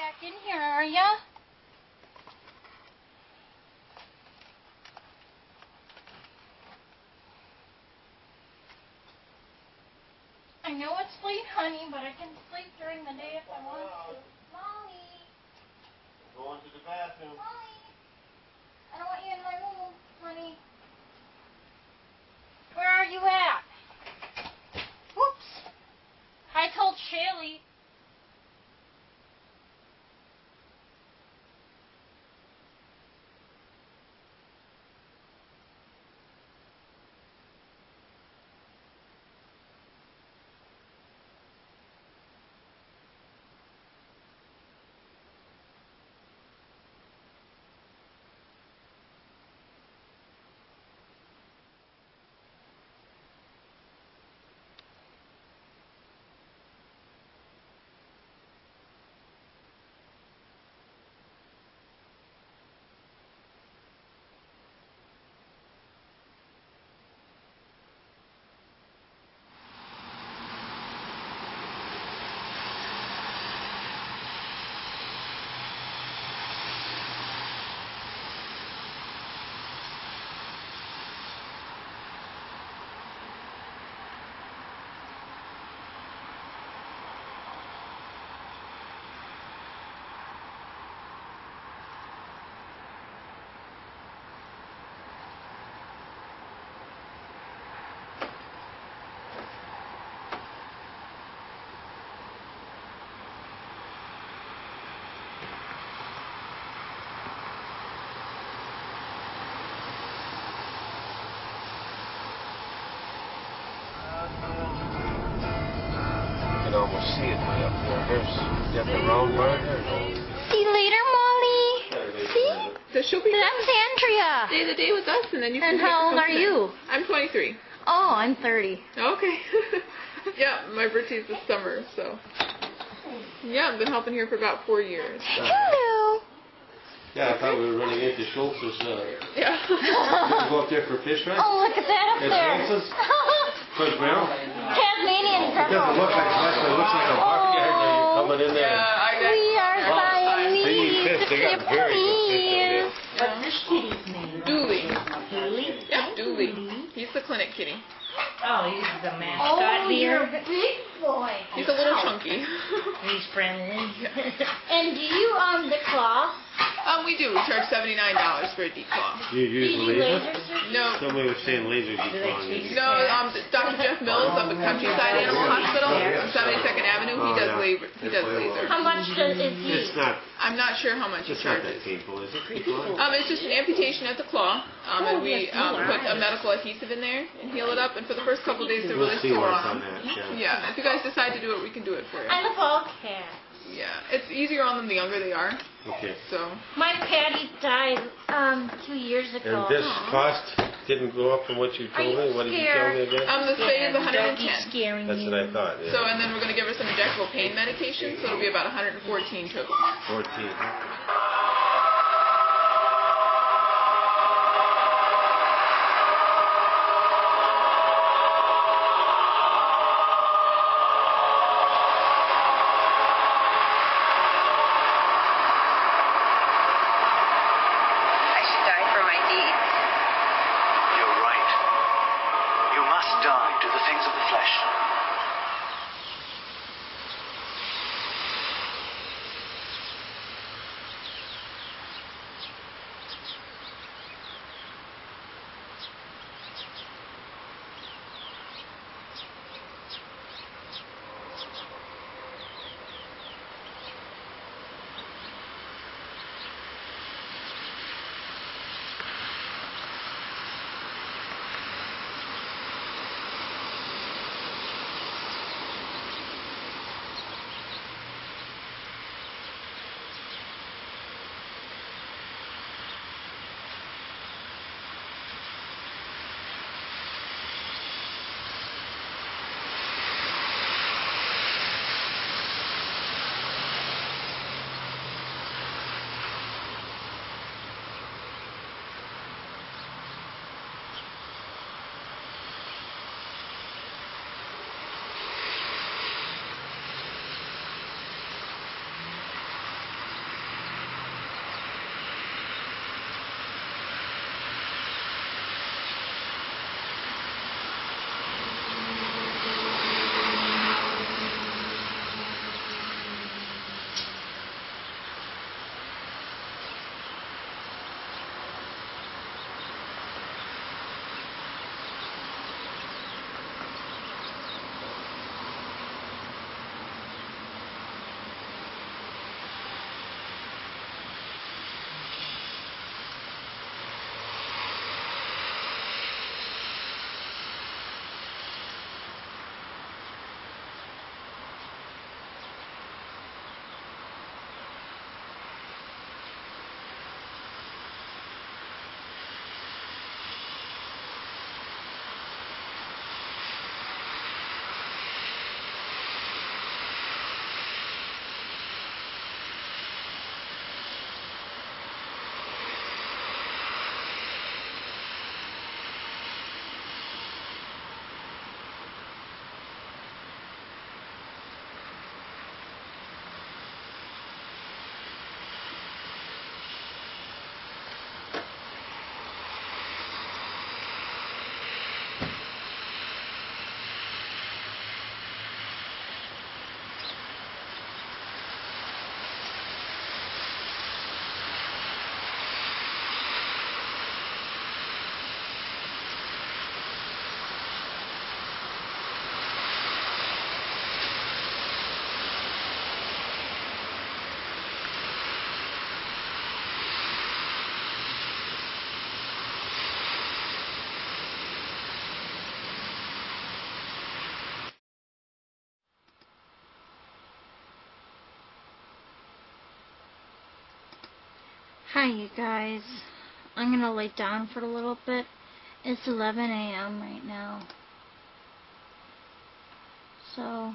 back in here, are ya? I know it's late, honey, but I can sleep during the day if I want to. Molly! Going to the bathroom. Molly! I don't want you in my room, honey. Where are you at? Whoops! I told Shaylee. You can almost see it way up there. Here's got the round bar there. See you later, Molly. See? So she'll be That's Andrea. stay the day with us, and then you can. And how old are you? I'm 23. Oh, I'm 30. Okay. Yeah, my birthday's this summer, so. Yeah, I've been helping here for about 4 years. Hello. Yeah, I thought we were running into Schultz's. Yeah. You go up there for fish, right? Oh, look at that up It's there. Schultz's? Good well. Tasmanian It doesn't look like much, but it looks like a barnyard where you're coming in there. I got. We are They eat fish. They got very good fish up there. What's this kitty's name? Dooley. Dooley? Yep, Dooley. He's the clinic kitty. Oh, he's the mascot you're here. a big boy. He's a little chunky. He's friendly. And do you the claw? We do. We charge $79 for a deep claw. Do you use laser? No. Somebody was saying laser Do they declawing. treat No, Dr. Jeff Mills up at Countryside Animal Hospital on 72nd Avenue. He does laser. He does laser. How much is he? It's not. I'm not sure how much he It's not that charges. painful, is it? Declawing? It's just an amputation at the claw, and we put a medical adhesive in there and heal it up. And for the first couple of days, they're We'll really see sore what's on on them. that. Yeah, if you guys decide to do it, we can do it for you. I love all cats. Yeah, it's easier on them the younger they are. Okay. So. My Patty died 2 years ago. And this cost didn't go up from what you told me? What did you tell me again? The spay is Don't be 110. scaring That's you. what I thought. Yeah. So, and then we're going to give her some injectable pain medication, so it'll be about 114 total. 14. I should die for my deeds. You're right. You must die to the things of the flesh. Hi, you guys. I'm gonna lay down for a little bit. It's 11 a.m. right now. So...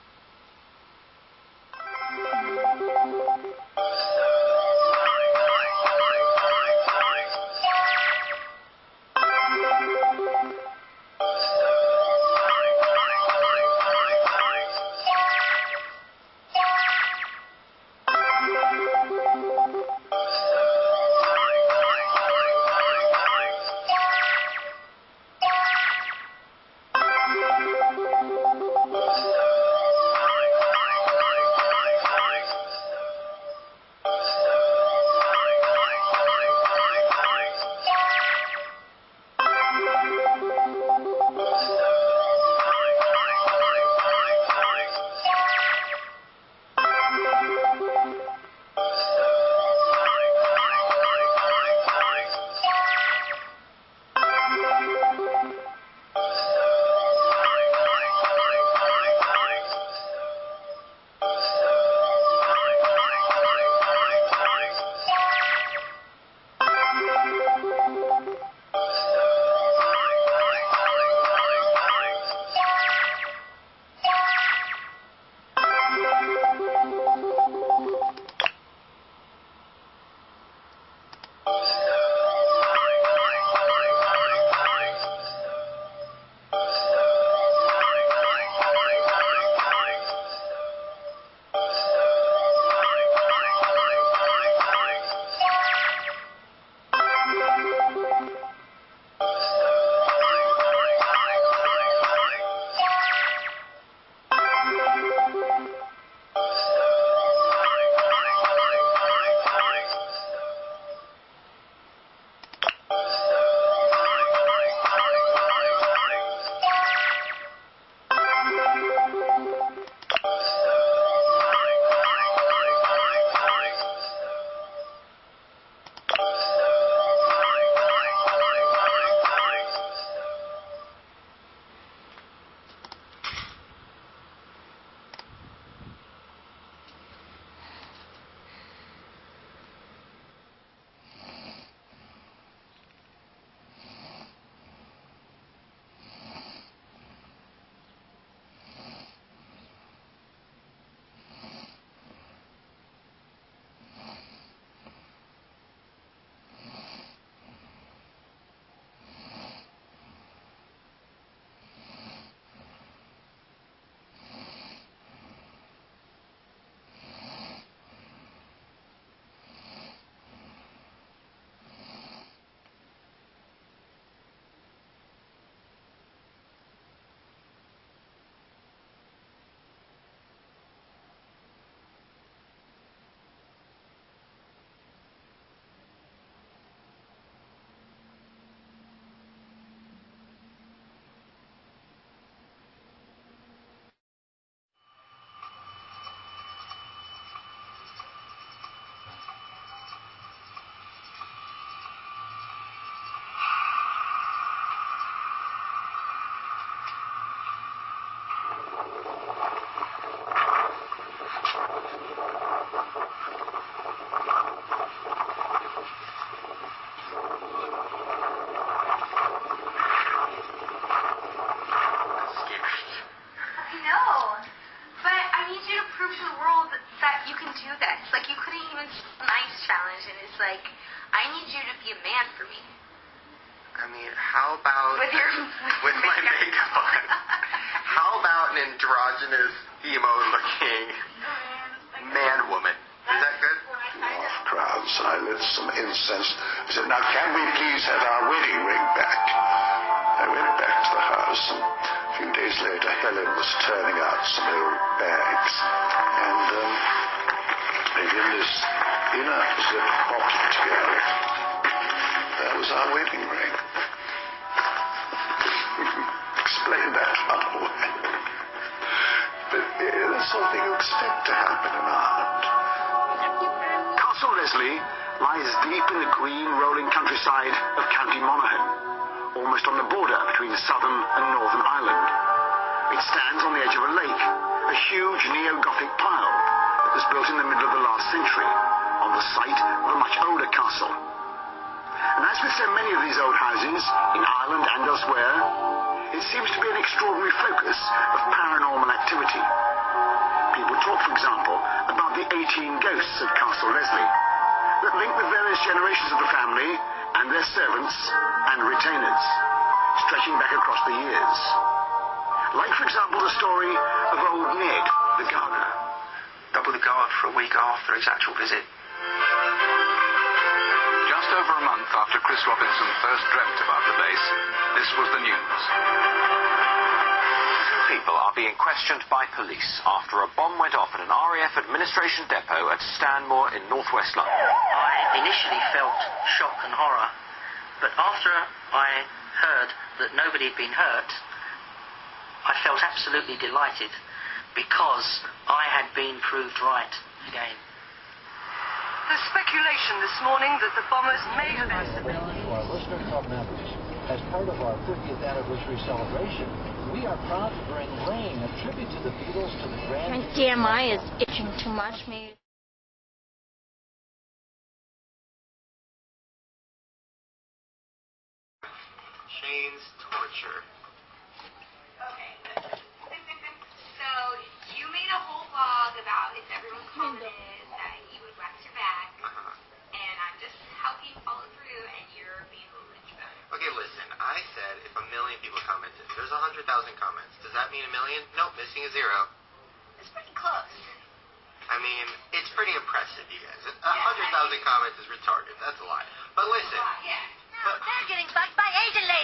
like, I need you to be a man for me. I mean, how about... With your... with my makeup on. How about an androgynous, emo-looking man-woman? Is that good? Off crowds, I lit some incense. I said, now can we please have our wedding ring back? I went back to the house, and a few days later, Helen was turning out some old bags. And, in this inner zip pocket here, there was our wedding ring. Explain that one away. But it's something you expect to happen in Ireland. Castle Leslie lies deep in the green, rolling countryside of County Monaghan, almost on the border between southern and northern Ireland. It stands on the edge of a lake, a huge neo-Gothic pile that was built in the middle of the last century, on the site of a much older castle. And as with so many of these old houses, in Ireland and elsewhere, it seems to be an extraordinary focus of paranormal activity. People talk, for example, about the 18 ghosts of Castle Leslie that link the various generations of the family and their servants and retainers, stretching back across the years. Like, for example, the story of old Ned, the gardener. Double the guard for a week after his actual visit. Just over a month after Chris Robinson first dreamt about the base, this was the news. People are being questioned by police after a bomb went off at an RAF administration depot at Stanmore in northwest London. I initially felt shock and horror, but after I heard that nobody had been hurt, I felt absolutely delighted because I had been proved right again. There's speculation this morning that the bombers may have been... To our listener club members, as part of our 50th anniversary celebration, we are proud to bring Rain, a tribute to the Beatles, to the grand... My damn eye is itching too much, maybe. Shane's torture. Okay. So, you made a whole blog about if everyone commented that you would wax your back, and I'm just helping you follow through, and you're being a little rich about it. Okay, listen, I said if 1 million people commented, there's 100,000 comments. Does that mean 1 million? Nope, missing a 0. It's pretty close. I mean, it's pretty impressive, you guys. 100,000 comments is retarded. That's a lot. But listen. Yeah. They're getting bugged by Asian ladies.